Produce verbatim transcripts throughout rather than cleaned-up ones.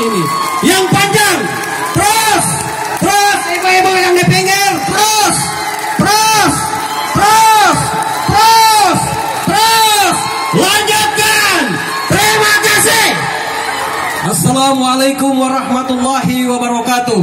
ini. Yang panjang, terus, terus, ibu-ibu yang di pinggir, terus, terus, terus, terus, terus, lanjutkan. Terima kasih. Assalamualaikum warahmatullahi wabarakatuh.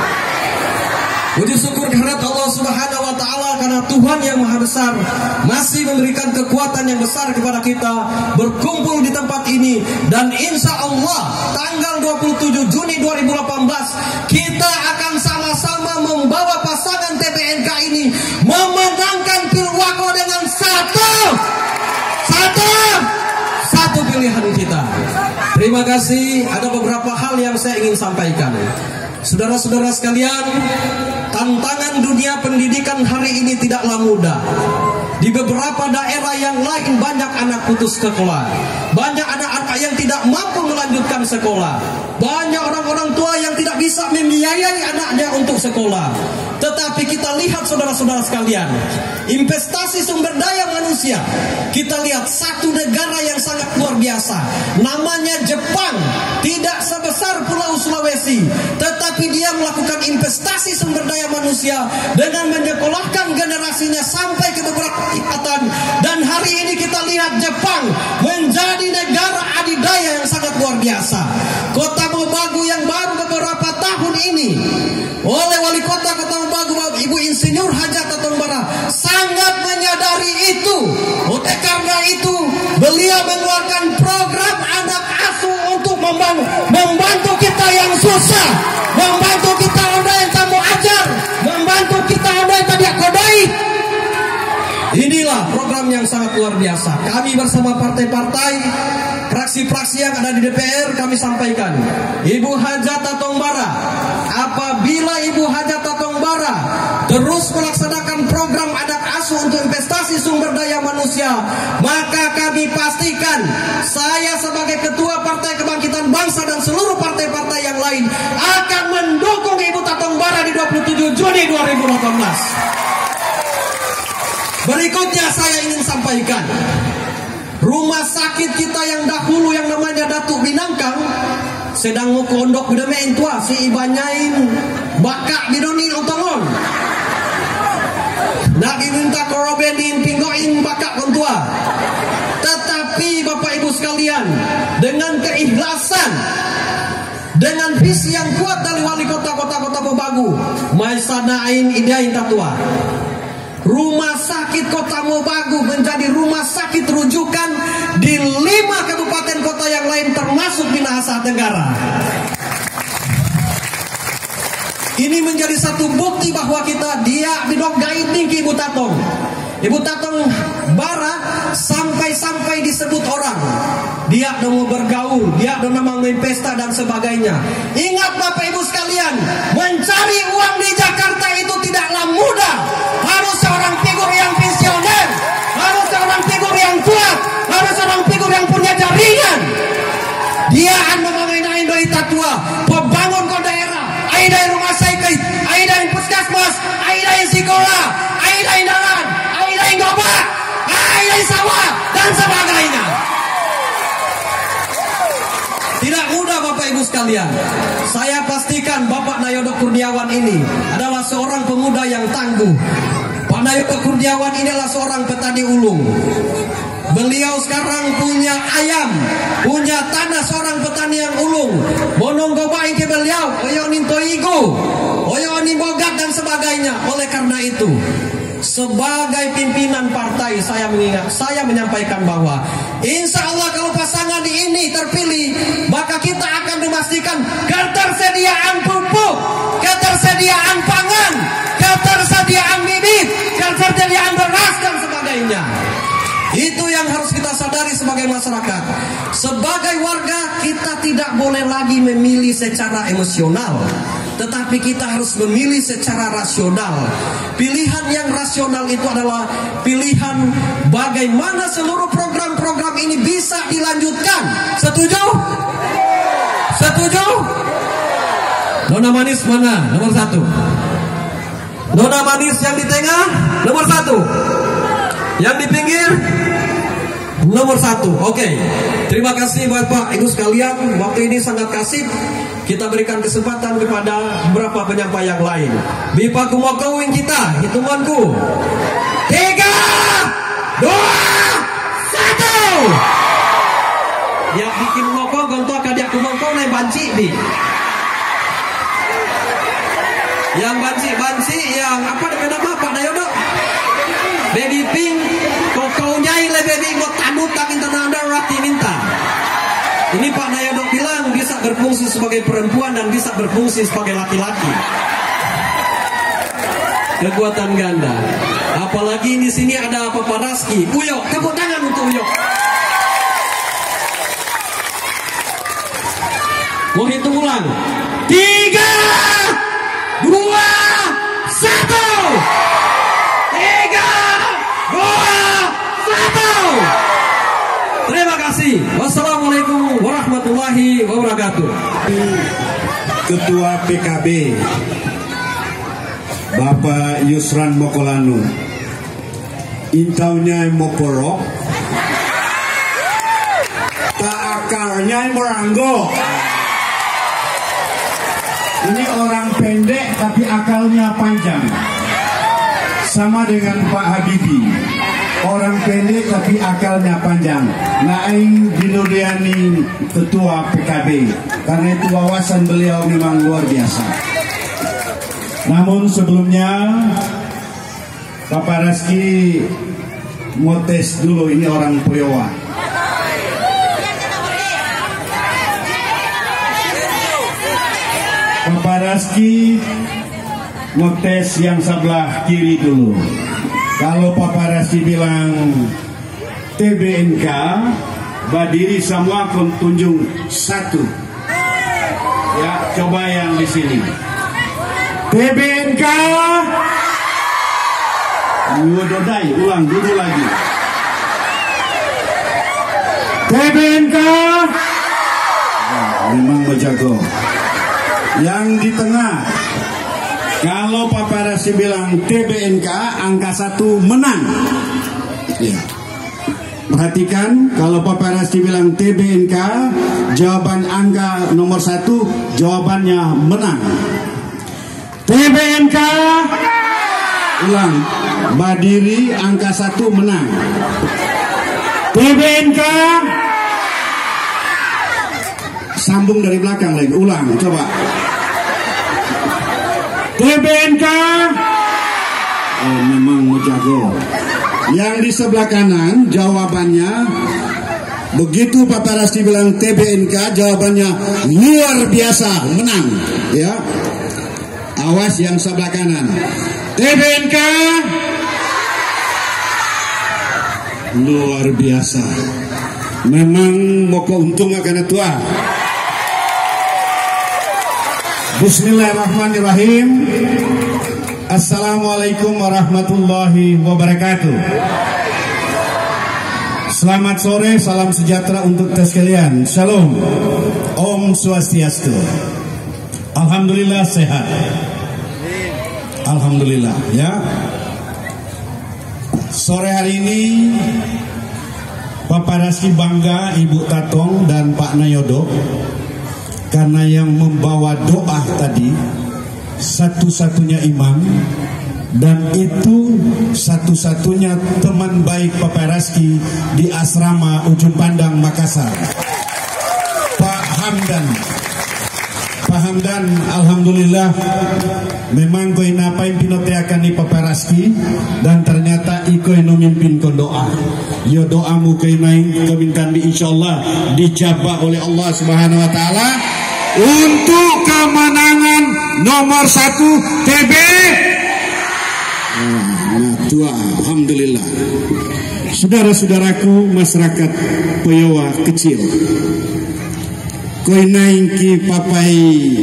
Puji syukur kehadirat Allah Subhanahu wa taala karena Tuhan yang Maha Besar masih memberikan kekuatan yang besar kepada kita berkumpul di tempat ini, dan insya Allah tanggal dua puluh tujuh Juni dua ribu delapan belas kita akan sama-sama membawa pasangan T B N K ini memenangkan Pilwako dengan satu satu satu pilihan kita. Terima kasih. Ada beberapa hal yang saya ingin sampaikan. Saudara-saudara sekalian, tantangan dunia pendidikan hari ini tidaklah mudah. Di beberapa daerah yang lain banyak anak putus sekolah, banyak anak-anak yang tidak mampu melanjutkan sekolah, banyak orang-orang tua yang tidak bisa membiayai anaknya untuk sekolah. Tetapi kita lihat saudara-saudara sekalian, investasi sumber daya manusia, kita lihat satu negara yang sangat luar biasa, namanya Jepang, tidak sebesar Pulau Sulawesi, tetapi dia melakukan investasi sumber daya manusia dengan menyekolahkan generasinya sampai ke beberapa tingkatan. Dan hari ini kita lihat Jepang menjadi negara adidaya yang sangat luar biasa. Kota Mobagu yang baru beberapa tahun ini oleh wali kota Kota Mobagu, Ibu Insinyur Hajat Tatongbara, sangat menyadari itu. Oleh karena itu beliau mengeluarkan program anak asuh untuk membantu, membantu kita yang susah, membantu kita orang yang tamu ajar, membantu kita orang yang tadi kodai. Inilah program yang sangat luar biasa. Kami bersama partai-partai, fraksi-fraksi yang ada di D P R, kami sampaikan, Ibu Hajat Tatongbara, apabila Ibu Hajat Tatongbara terus melaksanakan program anak asuh untuk investasi sumber daya manusia, maka kami pastikan saya sebagai Ketua Partai Kebangkitan Bangsa dan seluruh partai-partai yang lain akan mendukung Ibu Tatongbara di dua puluh tujuh Juni dua ribu delapan belas. Berikutnya saya ingin sampaikan, rumah sakit kita yang dahulu yang namanya Datuk Binangkang sedang mau kondok bedemen tua si ibanyain bakak bidonin otongon nak diminta korobenin pinggoin bakak kontua. Tetapi Bapak Ibu sekalian, dengan keikhlasan, dengan visi yang kuat dari wali kota kota-kota Mobagu, maisanain ideain tatua, rumah sakit Kota Mobagu menjadi rumah sakit rujukan di lima kabupaten kota yang lain termasuk di Minahasa Tenggara. Ini menjadi satu bukti bahwa kita dia bidok gaib tinggi Ibu Tatong. Ibu Tatong Bara sampai-sampai disebut orang, dia mau bergaul, dia mau main pesta dan sebagainya. Ingat Bapak Ibu sekalian, mencari uang di Jakarta itu tidaklah mudah. Harus seorang figur yang visioner, harus seorang figur yang kuat, harus seorang figur yang punya jaringan. Dia akan membangun doi tatua, membangun ke daerah, aida rumah sakit, aida puskesmas, aida sekolah, aida jalan, aida gobak, aida sawah dan sebagainya. Tidak mudah Bapak Ibu sekalian. Saya pastikan Bapak Nayodo Kurniawan ini adalah seorang pemuda yang tangguh. Pak Nayodo Kurniawan ini adalah seorang petani ulung. Beliau sekarang punya ayam, punya tanah, seorang petani yang ulung. Bonong gobain ke beliau, oyonin toigo, oyonin bogat dan sebagainya. Oleh karena itu, sebagai pimpinan partai saya mengingat, saya menyampaikan bahwa insya Allah kalau pasangan ini terpilih, maka kita akan memastikan ketersediaan pupuk, ketersediaan pangan, ketersediaan bibit, ketersediaan beras dan sebagainya. Itu yang harus kita sadari sebagai masyarakat. Sebagai warga, kita tidak boleh lagi memilih secara emosional, tetapi kita harus memilih secara rasional. Pilihan yang rasional itu adalah pilihan bagaimana seluruh program-program ini bisa dilanjutkan. Setuju? Setuju? Nona manis mana? Nomor satu. Nona manis yang di tengah, nomor satu. Yang di pinggir, nomor satu. Oke, terima kasih Bapak Ibu sekalian. Waktu ini sangat kasih. kita berikan kesempatan kepada beberapa penyampai yang lain. Bipa kumokowin kita, hitunganku. Tiga, dua, satu. Yang bikin mokong gontok kadia kumokong naik banci di. Yang banci-banci yang apa namanya Pak Dayodo? Baby pink, kokounya ile baby mau tamu tak internal rati minta. Ini Pak Dayodo bilang bisa berfungsi sebagai perempuan dan bisa berfungsi sebagai laki-laki. Kekuatan ganda. Apalagi di sini ada Papa Raski. Uyok, tepuk tangan untuk Uyok. Mau hitung ulang. Tiga, dua, satu. Tiga, dua, satu. Terima kasih. Wassalamualaikum warahmatullahi wabarakatuh. Ketua P K B Bapak Yusran Mokolanu, intaunya moporok, tak akarnya meranggo. Ini orang pendek tapi akalnya panjang. Sama dengan Pak Habibie, orang pendek tapi akalnya panjang. Naing Dinuriani Ketua P K B, karena itu wawasan beliau memang luar biasa. Namun sebelumnya Bapak Raski mau tes dulu, ini orang Poyowa. Bapak Raski mau tes yang sebelah kiri dulu. Kalau Bapak Raski bilang T B N K, berdiri semua tunjuk satu. Ya, coba yang di sini. T B N K. Yudodai, ulang dulu lagi. T B N K. Nah, memang berjago. Yang di tengah, kalau Papa Raski bilang T B N K, angka satu menang. Ya. Perhatikan, kalau Papa Raski bilang T B N K, jawaban angka nomor satu, jawabannya menang. T B N K, ulang, berdiri angka satu menang. T B N K, sambung dari belakang lagi, ulang, coba. T B N K, oh memang jago. Yang di sebelah kanan jawabannya, begitu Papa Raski bilang T B N K, jawabannya luar biasa, menang. Ya. Awas yang sebelah kanan. T B N K, luar biasa. Memang mau keuntung karena tua. Bismillahirrahmanirrahim. Assalamualaikum warahmatullahi wabarakatuh. Selamat sore, salam sejahtera untuk kita sekalian. Shalom. Om Swastiastu. Alhamdulillah sehat. Alhamdulillah ya. Sore hari ini Bapak Raski bangga Ibu Tatong dan Pak Nayodo, karena yang membawa doa tadi satu-satunya imam, dan itu satu-satunya teman baik Bapak Raski di asrama Ujung Pandang Makassar, Pak Hamdan. Pak Hamdan, alhamdulillah, memang koi napain pinoteakan di Bapak Raski, dan ternyata ikoi no mimpin kon doa. Yo doamu koi naing kemintaan bi insyaallah dijabah oleh Allah Subhanahu wa taala untuk kemenangan nomor satu T B. Nah, tua, alhamdulillah. Saudara-saudaraku masyarakat Poyowa kecil, koi naingki papai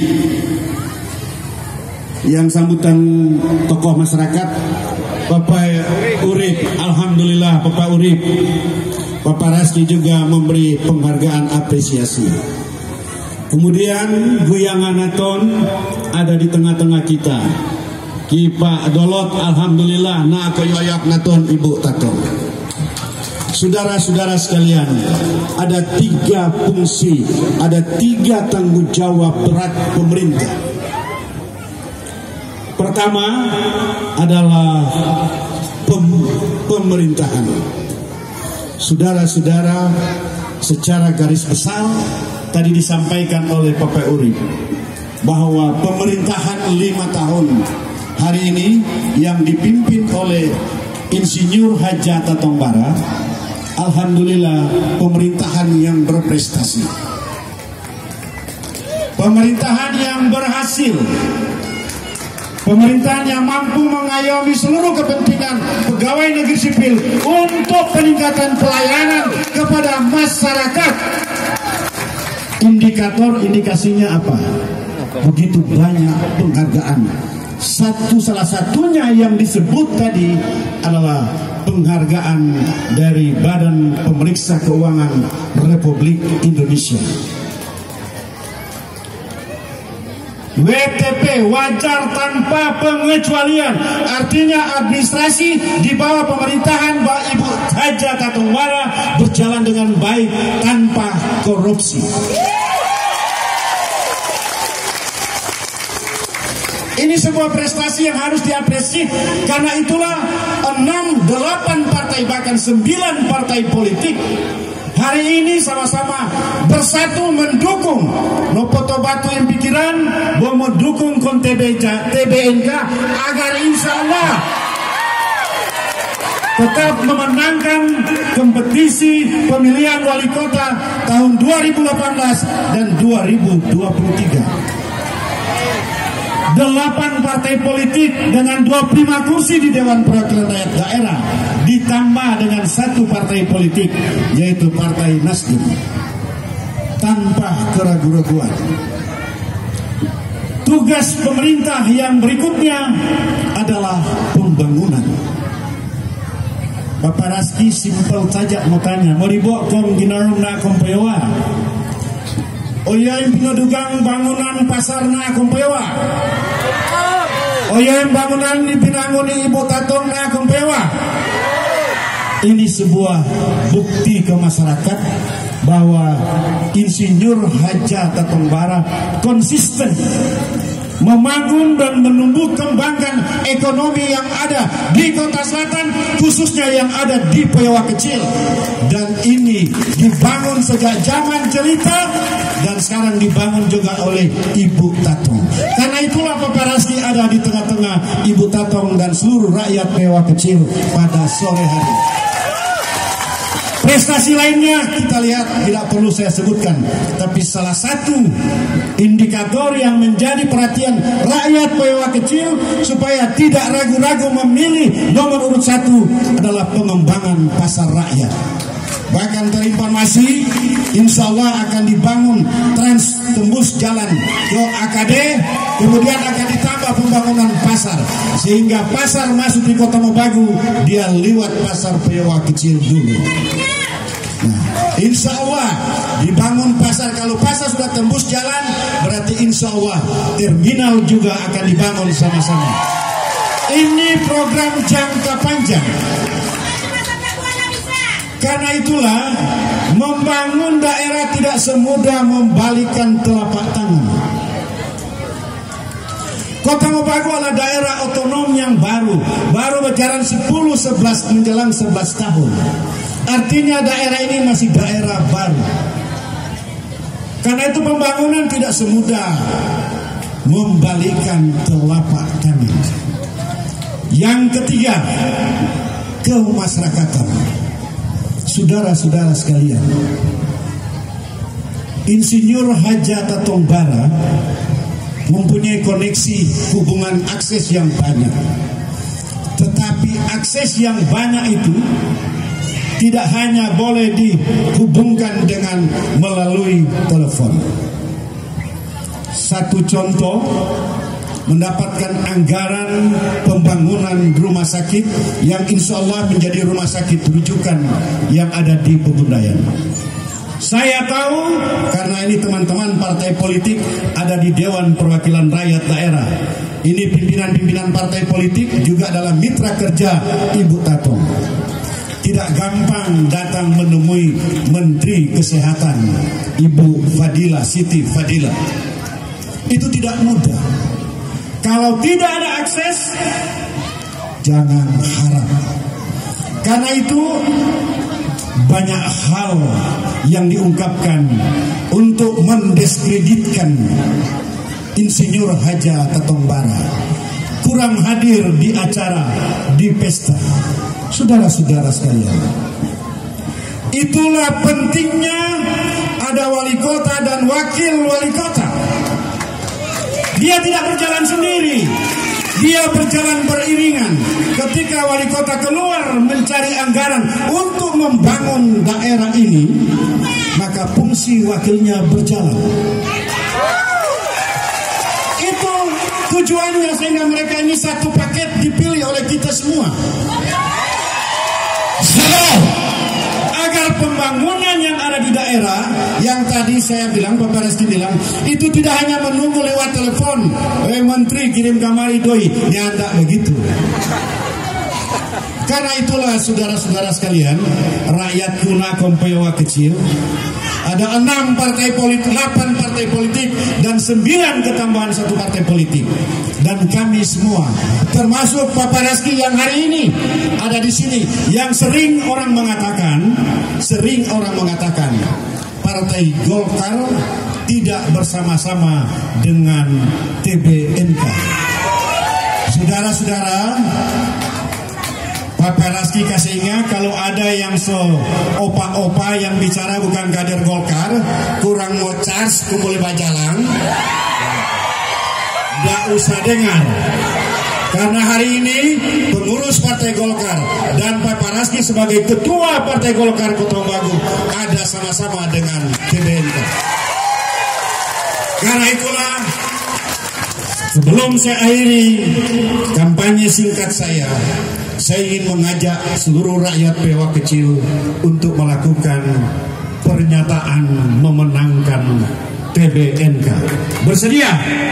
yang sambutan tokoh masyarakat, Bapak Urip, alhamdulillah Bapak Urip. Bapak Raski juga memberi penghargaan apresiasi. Kemudian Guyanganaton ada di tengah-tengah kita. Ki Pak Dolot, alhamdulillah, na koyoyak naton Ibu Tato. Saudara-saudara sekalian, ada tiga fungsi, ada tiga tanggung jawab berat pemerintah. Pertama adalah pem pemerintahan. Saudara-saudara, secara garis besar tadi disampaikan oleh Bapak Urip bahwa pemerintahan lima tahun hari ini yang dipimpin oleh Insinyur Haja Tatongbara, alhamdulillah pemerintahan yang berprestasi, pemerintahan yang berhasil, pemerintahan yang mampu mengayomi seluruh kepentingan pegawai negeri sipil untuk peningkatan pelayanan kepada masyarakat. Indikator indikasinya apa? Begitu banyak penghargaan. Satu salah satunya yang disebut tadi adalah penghargaan dari Badan Pemeriksa Keuangan Republik Indonesia. W T P wajar tanpa pengecualian, artinya administrasi di bawah pemerintahan Mbak Ibu Haja Tatongbara berjalan dengan baik tanpa korupsi. Ini sebuah prestasi yang harus diapresiasi. Karena itulah enam, delapan partai bahkan sembilan partai politik hari ini sama-sama bersatu mendukung Nopoto Batu yang pikiran bahwa mendukung kon T B N K agar insya Allah tetap memenangkan kompetisi pemilihan wali kota tahun dua ribu delapan belas dan dua ribu dua puluh tiga. Delapan partai politik dengan dua puluh lima kursi di Dewan Perwakilan Rakyat Daerah ditambah dengan satu partai politik yaitu Partai Nasdem tanpa keraguan-raguan. Tugas pemerintah yang berikutnya adalah pembangunan. Bapak Raski simpel saja mau tanya, mau dibawa kong ginarum na kompewa. Oya yang pinadugang bangunan pasar na kompewa. Oya yang bangunan di pinanguni Ibu Tatong na kompewa. Ini sebuah bukti ke masyarakat bahwa Insinyur Haja Tatongbara konsisten membangun dan menumbuh kembangkan ekonomi yang ada di Kota Selatan, khususnya yang ada di Pewa Kecil. Dan ini dibangun sejak zaman jelita dan sekarang dibangun juga oleh Ibu Tatong. Karena itulah Bapak Raski ada di tengah-tengah Ibu Tatong dan seluruh rakyat Pewa Kecil pada sore hari. Prestasi lainnya kita lihat tidak perlu saya sebutkan, tapi salah satu indikator yang menjadi perhatian rakyat Pewa Kecil supaya tidak ragu-ragu memilih nomor urut satu adalah pengembangan pasar rakyat. Bahkan terinformasi insya Allah akan dibangun trans tembus jalan ke A K D, kemudian akan ditambah pembangunan pasar sehingga pasar masuk di Kota Mobagu dia lewat pasar Pewa Kecil dulu. Nah, insya Allah dibangun pasar. Kalau pasar sudah tembus jalan, berarti insya Allah terminal juga akan dibangun sama-sama. Ini program jangka panjang. Karena itulah membangun daerah tidak semudah membalikkan telapak tangan. Kota Mobagu adalah daerah otonom yang baru, baru berjalan sepuluh, sebelas menjelang sebelas tahun. Artinya daerah ini masih daerah baru. Karena itu pembangunan tidak semudah membalikkan telapak tangan. Yang ketiga, kemasyarakatan. Saudara-saudara sekalian, Insinyur Haja Tatongbara mempunyai koneksi hubungan akses yang banyak. Tetapi akses yang banyak itu tidak hanya boleh dihubungkan dengan melalui telepon. Satu contoh, mendapatkan anggaran pembangunan rumah sakit yang insya Allah menjadi rumah sakit rujukan yang ada di Pegundayan. Saya tahu karena ini teman-teman partai politik ada di Dewan Perwakilan Rakyat Daerah. Ini pimpinan-pimpinan partai politik juga adalah mitra kerja Ibu Tatong. tidak gampang datang menemui Menteri Kesehatan Ibu Fadila Siti Fadila. Itu tidak mudah. Kalau tidak ada akses, jangan harap. Karena itu banyak hal yang diungkapkan untuk mendiskreditkan Insinyur Haja Tatongbara. Kurang hadir di acara, di pesta. Saudara-saudara sekalian, itulah pentingnya ada wali kota dan wakil wali kota. Dia tidak berjalan sendiri, dia berjalan beriringan. Ketika wali kota keluar mencari anggaran untuk membangun daerah ini, maka fungsi wakilnya berjalan. Itu tujuannya, sehingga mereka ini satu paket dipilih oleh kita semua. Agar pembangunan yang ada di daerah, yang tadi saya bilang, Bapak Reski bilang, itu tidak hanya menunggu lewat telepon, eh menteri kirim kamari doi, ya tidak begitu. Karena itulah saudara-saudara sekalian, rakyat kuna kompewa kecil, ada enam partai politik, delapan partai politik, dan sembilan ketambahan satu partai politik. Dan kami semua, termasuk Bapak Reski yang hari ini ada di sini, yang sering orang mengatakan, sering orang mengatakan, Partai Golkar tidak bersama-sama dengan T B N K. Saudara-saudara, Bapak Reski kasih ingat, kalau ada yang so opa-opa yang bicara bukan kader Golkar, kurang mau charge kumpul bajalang, tidak usah dengar. Karena hari ini pengurus Partai Golkar dan Bapak Reski sebagai ketua Partai Golkar Kota Bagu ada sama-sama dengan T B N K. Karena itulah, sebelum saya akhiri kampanye singkat saya, saya ingin mengajak seluruh rakyat Pewa Kecil untuk melakukan pernyataan memenangkan T B N K. Bersedia?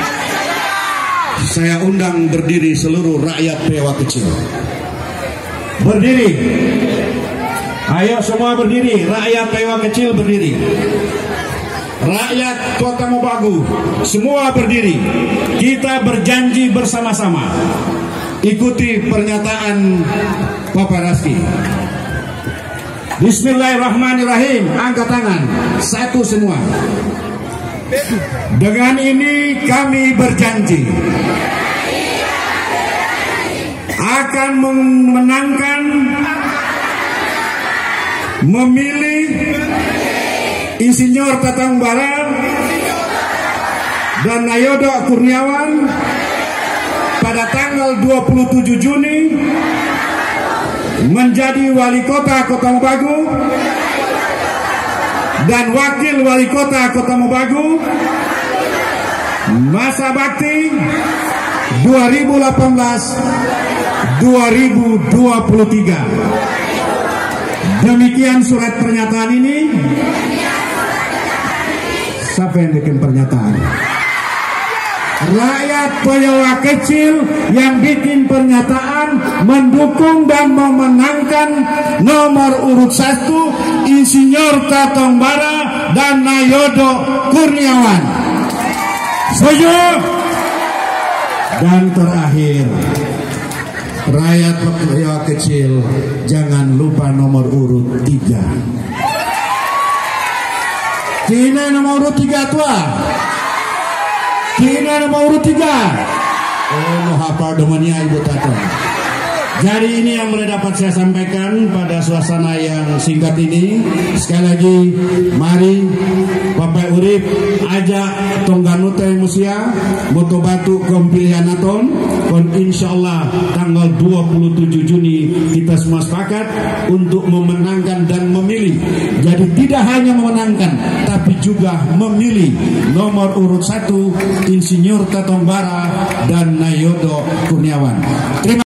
Saya undang berdiri seluruh rakyat Pewa Kecil. Berdiri. Ayo semua berdiri, rakyat Pewa Kecil berdiri. Rakyat Kota Mobagu semua berdiri. Kita berjanji bersama-sama. Ikuti pernyataan Bapak Reski. Bismillahirrahmanirrahim. Angkat tangan, satu semua. Dengan ini kami berjanji akan memenangkan, memilih Insinyur Tatongbara dan Nayodo Kurniawan pada tanggal dua puluh tujuh Juni menjadi wali kota Kota Mobagu dan wakil wali kota Kota Mobagu masa bakti dua ribu delapan belas dua ribu dua puluh tiga. Demikian surat pernyataan ini. Siapa yang bikin pernyataan? Rakyat Pewa Kecil yang bikin pernyataan mendukung dan memenangkan nomor urut satu Insinyur Tatongbara dan Nayodo Kurniawan. Setuju? Dan terakhir, rakyat Pewa Kecil jangan lupa nomor urut tiga. Kini nomor urut tiga tua. Kini nomor urut tiga. Oh, mau hafal domennya Ibu Tatong. Jadi ini yang boleh dapat saya sampaikan pada suasana yang singkat ini. Sekali lagi, mari Bapak Urip ajak tongganute musia moto batu kompilihan aton kon insyaallah tanggal dua puluh tujuh Juni kita semua sepakat untuk memenangkan dan memilih. Jadi tidak hanya memenangkan tapi juga memilih nomor urut satu Insinyur Tatongbara dan Nayodo Kurniawan. Terima